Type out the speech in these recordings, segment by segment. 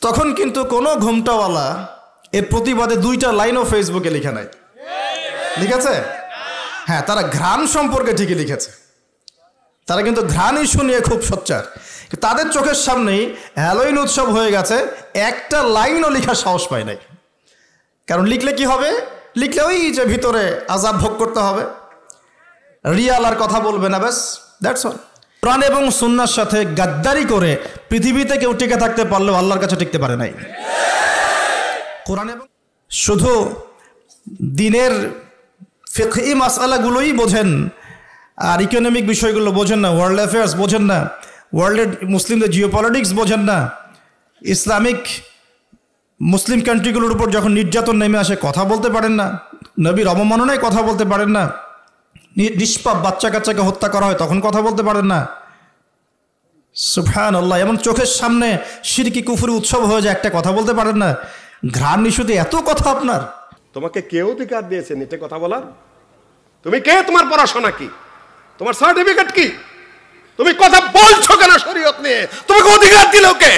তখন কিন্তু কোনো ঘোমটাওয়ালা এর প্রতিবাদে 2টা লাইনও ফেসবুকে লিখে নাই। লিখেছে? হ্যাঁ, তারা ঘ্রাণ সম্পর্কে ঠিকই লিখেছে। তারা কিন্তু ঘ্রাণ ইস্যু নিয়ে খুব সোচ্চার। তাদের চোখের সামনেই হ্যালোইন উৎসব হয়ে গেছে, একটা লাইনও লেখার সাহস পায় নাই। কারণ লিখলে কি হবে? লিখলে ওই যে ভিতরে আযাব ভোগ করতে হবে, রিয়াল আর কথা বলবে না, ব্যাস, দ্যাটস অল। কোরআন এবং সুন্নাহর সাথে গাদ্দারি করে পৃথিবীতে কেউ টিকে থাকতে পারলেও আল্লাহর কাছে টিকতে পারে নাই। কোরআন এবং শুধু দিনের ফিকহি মাসআলাগুলোই বোঝেন আর ইকোনমিক বিষয়গুলো বোঝেন না, ওয়ার্ল্ড অ্যাফেয়ার্স বোঝেন না, ওয়ার্ল্ডের মুসলিমদের জিওপলিটিক্স বোঝেন না, ইসলামিক মুসলিম কান্ট্রিগুলোর উপর যখন নির্যাতন নেমে আসে কথা বলতে পারেন না, নবীর অবমাননায় কথা বলতে পারেন না, নিষ্পাপ বাচ্চা কাচ্চাকে হত্যা করা হয় তখন কথা বলতে পারেন না। সুবহানাল্লাহ, এমন চোখের সামনে শিরকি কুফরি উৎসব হয়ে যায়, একটা কথা বলতে পারেন না। ঘ্রাণ ইস্যুতে এত কথা আপনার। তোমাকে কে অধিকার দিয়েছে নেটে কথা বলার? তুমি কে? তোমার পড়াশোনা কি? তোমার সার্টিফিকেট কি? তুমি কথা বলছো কেন শরীয়ত নিয়ে? তোমাকে অধিকার দিল কে?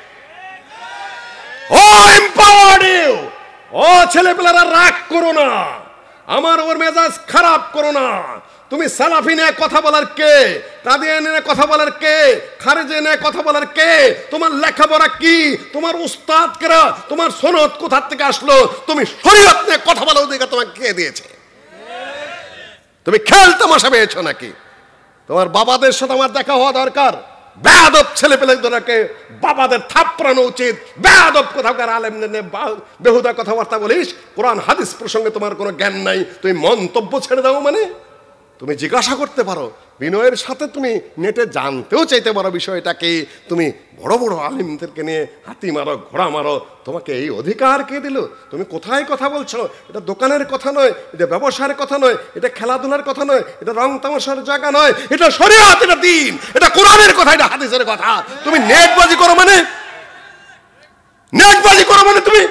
ও এম্পাওয়ার্ড ইউ। ও ছেলেপেলেরা রাগ করো না, আমার ওর মেজাজ খারাপ করো না। তুমি সালাফি নিয়ে কথা বলার কে? কাদিয়ানী নিয়ে কথা বলার কে? খারেজি নিয়ে কথা বলার কে? তোমার লেখাপড়া কি? তোমার উস্তাদ কেরা? তোমার সনদ কোথা থেকে আসলো? তুমি শরীয়ত নিয়ে কথা বলার অধিকার তোমাকে কে দিয়েছে? তুমি খেল তামাশা পেয়েছো নাকি? তোমার বাবাদের সাথে আমার দেখা হওয়া দরকার। বেয়াদব ছেলেপেলেদেরকে বাবাদের থাপড়ানো উচিত। বেয়াদব কোথাকার আলেমদের নিয়ে বেহুদা কথাবার্তা বলিস, কোরআন হাদিস প্রসঙ্গে তোমার কোনো জ্ঞান নাই, তুমি মন্তব্য ছেড়ে দাও। মানে তুমি জিজ্ঞাসা করতে পারো, বিনয়ের সাথে তুমি নেটে জানতেও চাইতে পারো বিষয়টাকে। তুমি বড় বড় আলিমদেরকে নিয়ে হাতি মারো, ঘোড়া মারো, তোমাকে এই অধিকার কে দিল? তুমি কোথায় কথা বলছো? এটা দোকানের কথা নয়, এটা ব্যবসার কথা নয়, এটা খেলাধুলার কথা নয়, এটা রং তামাশার জায়গা নয়, এটা শরীয়ত, এটা দ্বীন, এটা কোরআনের কথা, এটা হাদিসের কথা। তুমি নেটবাজি করো মানে? নেটবাজি করো মানে তুমি?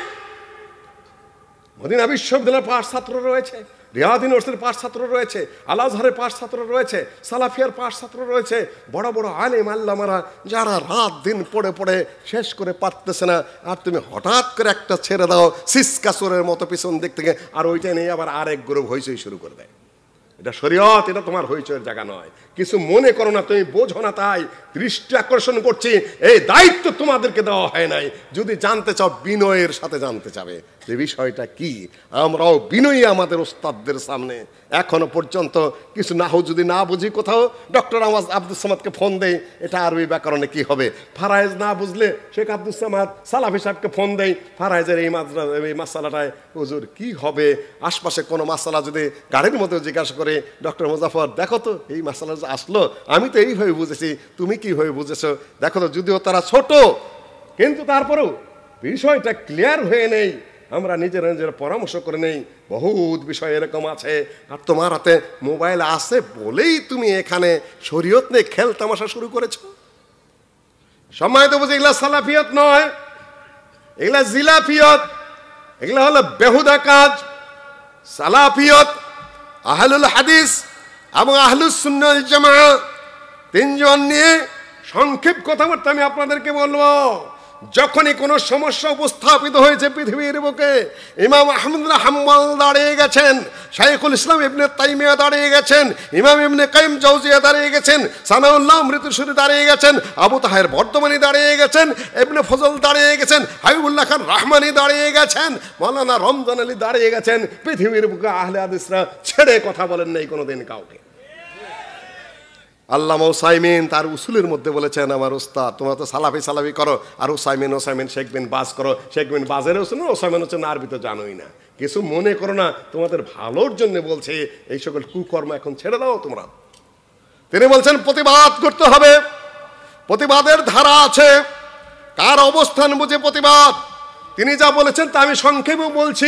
মদিনা বিশ্ববিদ্যালয়ের পাশ ছাত্র রয়েছে, রিয়াদ ইউনিভার্সিটির পাশ ছাত্র রয়েছে, আল আজহারের পাশ ছাত্র রয়েছে, সালাফিয়ার পাশ ছাত্র রয়েছে, বড় বড় আলেম আল্লামারা যারা রাত দিন পড়ে পড়ে শেষ করে পারতেছে না। আর তুমি হঠাৎ করে একটা ছেড়ে দাও সিসকাসুরের মতো পিছন দিক থেকে, আর ওইটা নিয়ে আবার আরেক গ্রুপ হইচই শুরু করে দেয়। এটা শরীয়ত, এটা তোমার হইচইয়ের জায়গা নয়। কিছু মনে করো না, তুমি বোঝো না, তাই দৃষ্টি আকর্ষণ করছি। এই দায়িত্ব তোমাদেরকে দেওয়া হয় নাই। যদি জানতে চাও বিনয়ের সাথে জানতে চাবে যে বিষয়টা কি। আমরাও বিনয়ী আমাদের ওস্তাদদের সামনে। এখনো পর্যন্ত কিছু নাহু যদি না বুঝি কোথাও, ডক্টর আব্দুস সামাদকে ফোন দেই, এটা আরবি ব্যাকরণে কি হবে। ফারায়েজ না বুঝলে শেখ আব্দুস সামাদ সালাফি সাহেবকে ফোন দেই, ফারায়েজের এই মাসালাটায় হুজুর কি হবে। আশপাশে কোনো মাসালা যদি গাড়ির মধ্যে জিজ্ঞাসা করে, ডক্টর মুজাফর দেখো তো এই মাসালা আসলো, আমি তো এইভাবে বুঝেছি, তুমি কিভাবে বুঝেছো দেখো তো। যদিও তারা ছোট, কিন্তু তারপরেও বিষয়টা ক্লিয়ার হয়ে নেই। আমরা নিজেরা নিজেরা পরামর্শ করে নেই। বহুত বিষয় এরকম আছে। আর তোমার হাতে মোবাইল আছে বলেই তুমি এখানে শরীয়ত নিয়ে খেল তামাশা শুরু করেছ। সম্মানিত বুঝে, এগুলা সালাফিয়ত নয়, এগুলা জিলাফিয়ত, এগুলা হলো বেহুদা কাজ। সালাফিয়ত, আহলুল হাদিস এবং আহলুস সুন্নাহ ওয়াল জামাআহ তিনজন নিয়ে সংক্ষেপ কথাবার্তা আমি আপনাদেরকে বলবো। যখনই কোনো সমস্যা উপস্থাপিত হয়েছে পৃথিবীর বুকে, ইমাম আহমদ বিন হাম্বল দাঁড়িয়ে গেছেন, শাইখুল ইসলাম ইবনে তাইমিয়া দাঁড়িয়ে গেছেন, ইমাম ইবনে কাইয়িম জাওজিয়া দাঁড়িয়ে গেছেন, সানাউল্লাহ অমৃতসরী দাঁড়িয়ে গেছেন, আবু তাহের বর্ধমানী দাঁড়িয়ে গেছেন, ইবনে ফজল দাঁড়িয়ে গেছেন, হাবিবুল্লাহ খান রাহমানি দাঁড়িয়ে গেছেন, মাওলানা রমজান আলী দাঁড়িয়ে গেছেন। পৃথিবীর বুকে আহলে হাদিসরা ছেড়ে কথা বলেন নাই কোনোদিন কাউকে। আল্লামা উসাইমিন তার উসুলের মধ্যে বলেছেন, আমার উস্তাদ তোমরা তো সালাফি করো, আর উসাইমিন শেখ বিন বাজ করো। শেখ বিন বাজের উসুল, ওসাইমিন হোসেন আরবি তো জানোই না। কিছু মনে করো না, তোমাদের ভালোর জন্য বলছে। এই সকল কুকর্ম এখন ছেড়ে দাও তোমরা। তিনি বলছেন প্রতিবাদ করতে হবে, প্রতিবাদের ধারা আছে, কার অবস্থান বুঝে প্রতিবাদ। তিনি যা বলেছেন তা আমি সংক্ষেপে বলছি।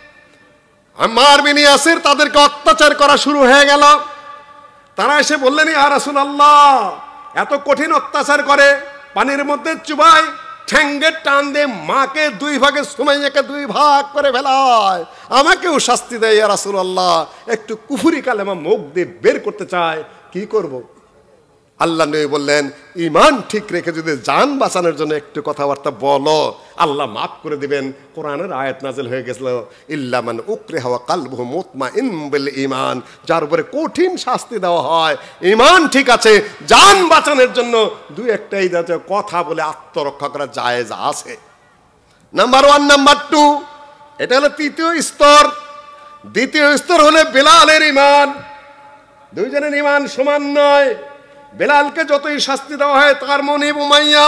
আম্মার বিন ইয়াসির তাদেরকে অত্যাচার করা শুরু হয়ে গেল। তারা এসে বললেন, ইয়া রাসূলুল্লাহ, এত কঠিন অত্যাচার করে, পানির মধ্যে চুবায়, ঠ্যাঙ্গের টান দিয়ে মাকে দুই ভাগে, সুমাইয়াকে দুই ভাগ করে ফেলায়, আমাকেও শাস্তি দেয় ইয়া রাসূলুল্লাহ। একটু কুফরি কালেমা মুখ দিয়ে বের করতে চায়, কি করব? আল্লাহ নবী বললেন, ইমান ঠিক রেখে যদি জান বাঁচানোর জন্য একটু কথাবার্তা বলো, আল্লাহ মাফ করে দিবেন। কোরআনের আয়াত নাযিল হয়ে গেছিল, ইল্লা মান উকরিহা ওয়া কালবুহু মুতমাইন বিল ঈমান, যার উপরে কঠিন শাস্তি দেওয়া হয়, ঈমান ঠিক আছে, জান বাঁচানোর জন্য দুই একটা এই কথা বলে আত্মরক্ষা করা জায়েজ আছে। নাম্বার 1, নাম্বার 2, এটা হলো তৃতীয় স্তর। দ্বিতীয় স্তর হলো বেলালের ঈমান। দুইজনের ঈমান সমান নয়। বেলালকে যতই শাস্তি দেওয়া হয়, তার মনে উমাইয়া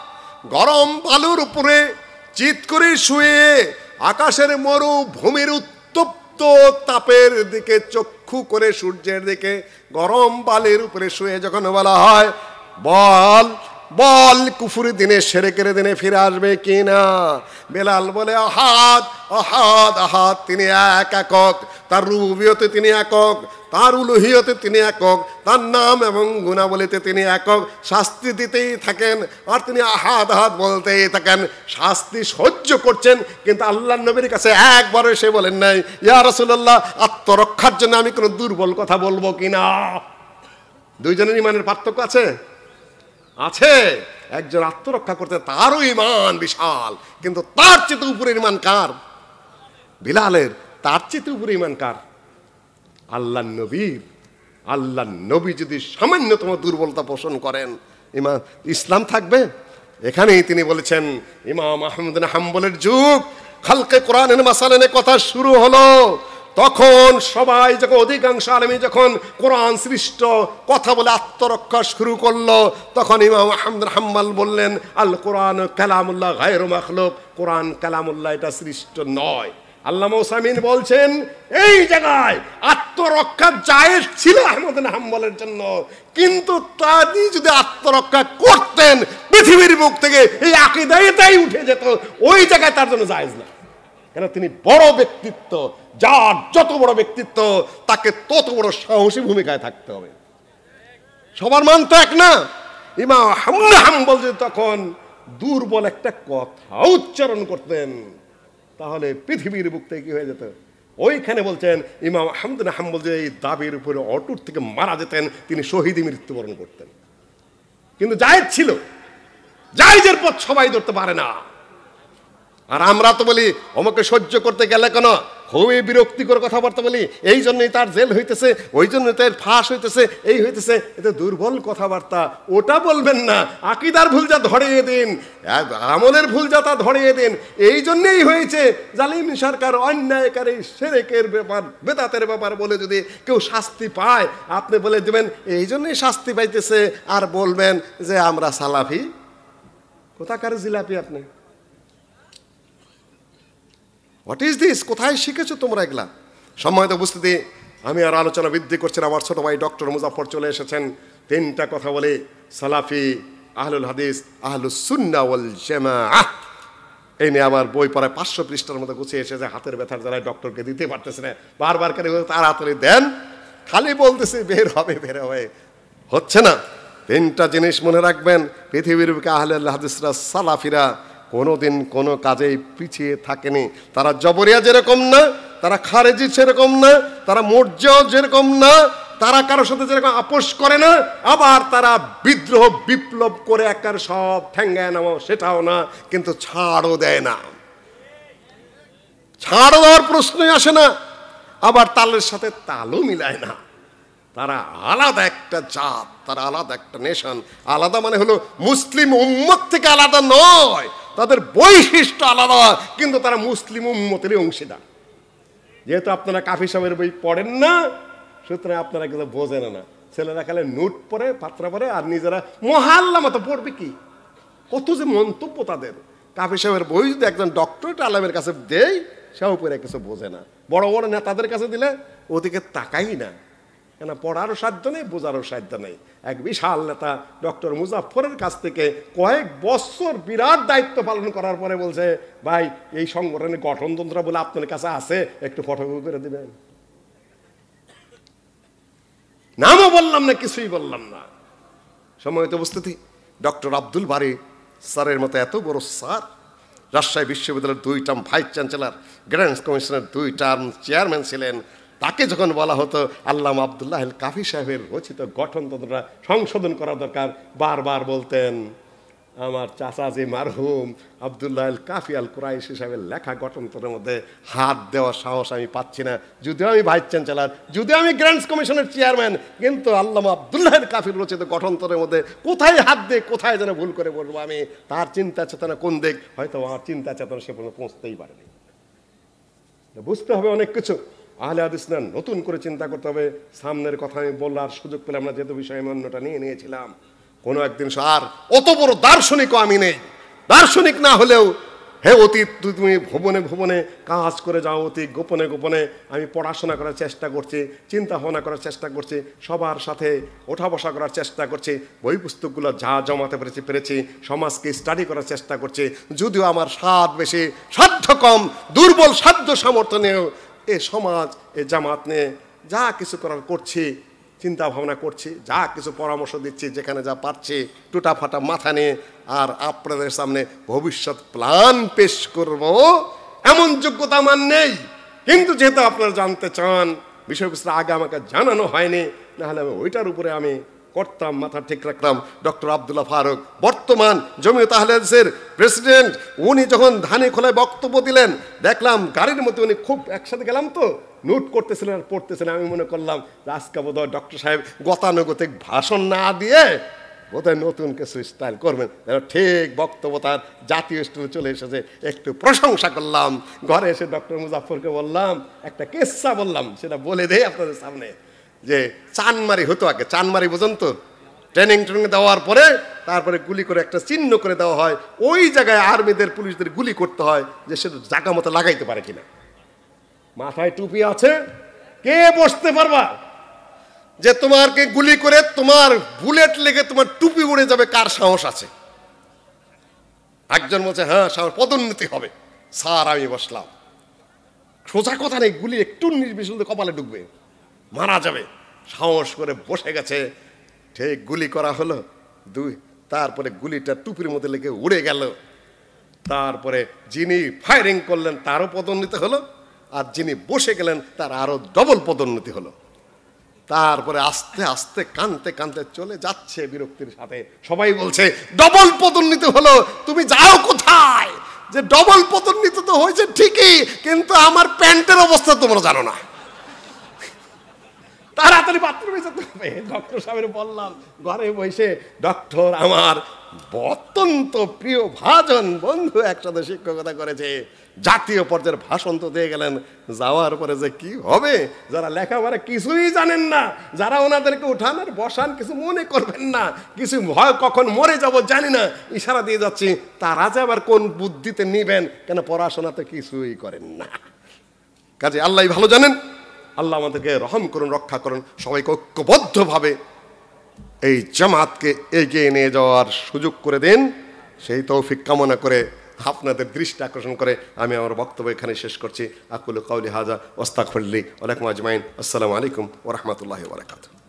গরম বালুর উপরে চিৎ করে শুয়ে আকাশের মরুভূমির উত্তপ্ত তাপের দিকে চক্ষু করে সূর্যের দিকে গরম বালির উপরে শুয়ে যখন বলা হয়, বল বল কুফুরি দিনে শিরকের দিনে ফিরে আসবে কিনা, বেলাল বলে, আহাদ আহাদ আহাদ, তিনি এক একক, তার রুবিয়তে তিনি একক, তার উলুহিয়তে তিনি একক, তার নাম এবং গুণাবলিতে তিনি একক। শাস্তি দিতেই থাকেন আর তিনি আহাদ আহাদ বলতেই থাকেন। শাস্তি সহ্য করছেন, কিন্তু আল্লাহ নবীর কাছে একবারও সে বলেন নাই, ইয়া রাসূলুল্লাহ, আত্মরক্ষার জন্য আমি কোনো দুর্বল কথা বলবো কিনা। দুইজনের ঈমানের পার্থক্য আছে, আছে। একজন আত্মরক্ষা করতে তারও ঈমান বিশাল, কিন্তু তার চেয়ে উপরে ঈমান কার? বিলালের। তার চেয়ে উপরে ঈমান কার? আল্লাহ নবীর। আল্লাহ নবী যদি সামান্যতম দুর্বলতা পোষণ করেন, ইমান ইসলাম থাকবে? এখানেই তিনি বলেছেন, ইমাম আহমদ বিন হাম্বলের যুগ, খালকে কোরআনের মাসালানে কথা শুরু হলো, তখন সবাই যখন অধিকাংশ আলেমী যখন কোরআন সৃষ্ট কথা বলে আত্মরক্ষা শুরু করলো, তখন ইমাম আহমদ বিন হাম্বল বললেন, আল কোরআন কালামুল্লাহ গায়রু মাখলুক, কোরআন কালামুল্লাহ, এটা সৃষ্ট নয়। আল্লামা উসাইমিন বলছেন, এই জায়গায় আত্মরক্ষা জায়েজ ছিল আহমদ বিন হাম্বলের জন্য, কিন্তু তিনি যদি আত্মরক্ষা করতেন, পৃথিবীর বুক থেকে এই আকীদাটাই উঠে যেত, ওই জায়গায় তার জন্য জায়েজ না। কেন? তিনি বড় ব্যক্তিত্ব, যার যত বড় ব্যক্তিত্ব তাকে তত বড় সাহসী ভূমিকায় থাকতে হবে। সবার মান তো এক না। ইমাম আহমদ বিন হাম্বল যদি তখন দুর্বল একটা কথা উচ্চারণ করতেন, তাহলে পৃথিবীর বুক থেকে কি হয়ে যেত? ওইখানে বলছেন, ইমাম আহমদ বিন হাম্বল যে এই দাবির উপরে অটুট থেকে মারা যেতেন, তিনি শহীদে মৃত্যুবরণ করতেন। কিন্তু জায়েজ ছিল, জায়েজের পথ সবাই ধরতে পারে না। আর আমরা তো বলি, আমাকে সহ্য করতে গেলে কেন খুবই বিরক্তিকর কথাবার্তা বলি, এই জন্যই তার জেল হইতেছে, ওই জন্যই তার ফাঁস হইতেছে, এই হইতেছে, এতে দুর্বল কথাবার্তা। ওটা বলবেন না, আকীদার ভুল যা ধরিয়ে দিন, আমলের ভুল যা তা ধরিয়ে দিন। এই জন্যই হয়েছে জালিম সরকার অন্যায়কারী শিরকের ব্যাপার, বেদাতের ব্যাপার বলে যদি কেউ শাস্তি পায়, আপনি বলে দেবেন এই জন্যই শাস্তি পাইতেছে, আর বলবেন যে আমরা সালাফি। কোথাকার জিলাপি আপনি? What is this? কোথায় শিখেছো তোমরা এগুলা? সম্মানিত উপস্থিতি, আমি আর আলোচনা বৃদ্ধি করছি না। আমার ছোট ভাই ডক্টর মুজাফফর চলে এসেছেন। 3টা কথা বলে, সালাফি, আহলুল হাদিস, আহলুস সুন্নাহ ওয়াল জামাআহ, এই নিয়ে আমার বই পড়ায় 500 পৃষ্ঠার মতো গুছিয়ে এসেছে। হাতের ব্যথার জ্বালায় ডক্টরকে দিতে পারতেছে না, বারবার করে তাড়াতাড়ি দেন, খালি বলতেছে বের হবে বের হবে, হচ্ছে না। 3টা জিনিস মনে রাখবেন। পৃথিবীর বুকে আহলুল হাদিসরা, সালাফিরা কোনোদিন কোনো কাজেই পিছিয়ে থাকেনি। তারা জবরিয়া যেরকম না, তারা খারেজি সেরকম না, তারা মুরজিয়া যেরকম না, তারা কারোর সাথে যেরকম আপোষ করে না, আবার তারা বিদ্রোহ বিপ্লব করে একার সব ঠ্যাঙ্গায় নামো সেটাও না, কিন্তু ছাড়ও দেয় না। ছাড় দেওয়ার প্রশ্নই আসে না, আবার তালের সাথে তালও মিলায় না। তারা আলাদা একটা জাত, তারা আলাদা একটা নেশন। আলাদা মানে হলো মুসলিম উম্মত থেকে আলাদা নয়, তাদের বৈশিষ্ট্য আলাদা, কিন্তু তারা মুসলিম উম্মতেরই অংশীদার। যেহেতু আপনারা কাফি সাহেবের বই পড়েন না, সুতরাং আপনারা কিন্তু বোঝেন না। ছেলেরা খালে নোট পড়ে, পাত্রা পড়ে, আর নিজেরা মহাল্লা মতো পড়বে কি, কত যে মন্তব্য তাদের। কাফি সাহেবের বই যদি একজন ডক্টরেট আলেমের কাছে দেয়, সেও পড়ে কিছু বোঝে না। বড় বড় নেতাদের কাছে দিলে ওদিকে তাকাই না, কেন পড়ারও সাধ্য নেই, বোঝারও সাধ্য নেই। এক বিশাল নেতা ডক্টর মুজাফফরের কাছ থেকে কয়েক বছর বিরাট দায়িত্ব পালন করার পরে বলছে, ভাই এই সংগঠনের গঠনতন্ত্র বলে আপনার কাছে আছে, একটু ফটোকপি করে দিবেন। নামও বললাম না, কিছুই বললাম না। সম্মানিত উপস্থিতি, ডক্টর আব্দুল বারী স্যারের মতো এত বড় স্যার, রাজশাহী বিশ্ববিদ্যালয়ের 2 টার্ম ভাইস চ্যান্সেলর, গ্র্যান্ডস কমিশনের 2 টার্ম চেয়ারম্যান ছিলেন, তাকে যখন বলা হতো আল্লামা আব্দুল্লাহ আল কাফি সাহেবের রচিত গঠনতন্ত্রটা সংশোধন করা দরকার, বারবার বলতেন আমার চাচা যে মারহুম আব্দুল্লাহ আল কাফি আল কুরাইশি সাহেবের লেখা গঠনতন্ত্রের মধ্যে হাত দেওয়ার সাহস আমি পাচ্ছি না, যদিও আমি ভাইস চ্যান্সেলর, যদিও আমি গ্র্যান্ডস কমিশনের চেয়ারম্যান, কিন্তু আল্লামা আব্দুল্লাহ আল কাফির রচিত গঠনতন্ত্রের মধ্যে কোথায় হাত দিয়ে কোথায় যেন ভুল করে বলবো আমি, তার চিন্তা চেতনা কোন দিক, হয়তো আমার চিন্তা চেতনা সে পর্যন্ত পৌঁছতেই পারেনি। বুঝতে হবে অনেক কিছু, আহলে হাদিস না নতুন করে চিন্তা করতে হবে। সামনের কথা আমি বলার সুযোগ পেলে আমরা যেহেতু বিষয় আমি অন্যটা নিয়ে নিয়েছিলাম, কোনো একদিন আর অত বড় দার্শনিকও আমি নেই, দার্শনিক না হলেও হে অতীত তুমি ভুবনে ভুবনে কাজ করে যাও, অতি গোপনে গোপনে আমি পড়াশোনা করার চেষ্টা করছি, চিন্তা ভাবনা করার চেষ্টা করছি, সবার সাথে ওঠা বসা করার চেষ্টা করছি, বই পুস্তকগুলো যা জমাতে পেরেছি সমাজকে স্টাডি করার চেষ্টা করছি, যদিও আমার স্বাদ বেশি সাধ্য কম, দুর্বল সাধ্য সামর্থ্য নিয়েও এ সমাজ এ জামাত নিয়ে যা কিছু করার করছি, চিন্তা ভাবনা করছি, যা কিছু পরামর্শ দিচ্ছি যেখানে যা পারছি টুটা ফাটা মাথা নিয়ে, আর আপনাদের সামনে ভবিষ্যৎ প্ল্যান পেশ করব এমন যোগ্যতা আমার নেই। কিন্তু যেহেতু আপনারা জানতে চান, বিষয়বস্তু আগে আমাকে জানানো হয়নি, নাহলে আমি ওইটার উপরে আমি করতাম, মাথা ঠিক রাখতাম। ডক্টর আব্দুল্লাহ ফারুক বর্তমান জমিয়ত আহলে হাদিসের প্রেসিডেন্ট, উনি যখন ধানি খোলায় বক্তব্য দিলেন, দেখলাম গাড়ির মধ্যে উনি খুব একসাথে গেলাম তো নোট করতেছিলেন আর পড়তেছিলেন, আমি মনে করলাম আজকে বোধহয় ডক্টর সাহেব গতানুগতিক ভাষণ না দিয়ে বোধহয় নতুন কিছু স্টাইল করবেন, ঠিক বক্তব্য তার জাতীয় স্টাইলে চলে এসেছে, একটু প্রশংসা করলাম। ঘরে এসে ডক্টর মুজাফফরকে বললাম, একটা কেসা বললাম, সেটা বলে দেই আপনাদের সামনে, যে চানমারি হতো আগে, চানমারি বোঝেন তো, ট্রেনিং দেওয়ার পরে তারপরে গুলি করে একটা চিহ্ন করে দেওয়া হয়, ওই জায়গায় আর্মিদের পুলিশদের গুলি করতে হয় যে সেটা জায়গা মতো লাগাইতে পারে কিনা। মাথায় টুপি আছে, কে বসতে পারবা যে তোমাকে গুলি করে তোমার বুলেট লেগে তোমার টুপি উড়ে যাবে, কার সাহস আছে? একজন বলছে হ্যাঁ সাহস, পদোন্নতি হবে। স্যার আমি বসলাম, সোজা কথা নেই, গুলি একটু নির্বিশুদ্ধ কপালে ঢুকবে, মারা যাবে, সাহস করে বসে গেছে। ঠিক গুলি করা হলো, তারপরে গুলিটা টুপির মধ্যে লেগে উড়ে গেল। তারপরে যিনি ফায়ারিং করলেন তারও পদোন্নতি হলো, আর যিনি বসে গেলেন তার আরো ডবল পদোন্নতি হলো। তারপরে আস্তে আস্তে কানতে কানতে চলে যাচ্ছে বিরক্তির সাথে, সবাই বলছে ডবল পদোন্নতি হলো, তুমি যাও কোথায়? যে ডবল পদোন্নতি তো হয়েছে ঠিকই, কিন্তু আমার প্যান্টের অবস্থা তোমরা জানো না, তাড়াতাড়ি বাথরুমে যেতে হবে। ডক্টর সাহেবের বললাম, ঘরে বসে ডক্টর আমার অত্যন্ত প্রিয় ভাজন বন্ধু, একসাথে শিক্ষকতা করেছে, জাতীয় পর্যায়ের ভাষণ তো দিয়ে গেলেন, যাওয়ার পরে যে কি হবে, যারা লেখাপড়া কিছুই জানেন না, যারা ওনাদেরকে উঠান আর বসান কিছু মনে করবেন না, কিছু ভয় কখন মরে যাব জানি না, ইশারা দিয়ে যাচ্ছি, তারা যে আবার কোন বুদ্ধিতে নিবেন, কেন পড়াশোনাতে কিছুই করেন না। কাজে আল্লাহ ভালো জানেন, আল্লাহ আমাদেরকে রহম করুন, রক্ষা করুন, সবাইকে ঐক্যবদ্ধভাবে এই জামাতকে এগিয়ে নিয়ে যাওয়ার সুযোগ করে দিন, সেই তৌফিক কামনা করে আপনাদের দৃষ্টি আকর্ষণ করে আমি আমার বক্তব্য এখানে শেষ করছি। আকুলু কাউলি হাজা ওয়াস্তাগফিরুল্লাহ ওয়া লাকুম আজমাইন। আসসালামু আলাইকুম ওয়া রাহমাতুল্লাহি ওয়া বারাকাতুহু।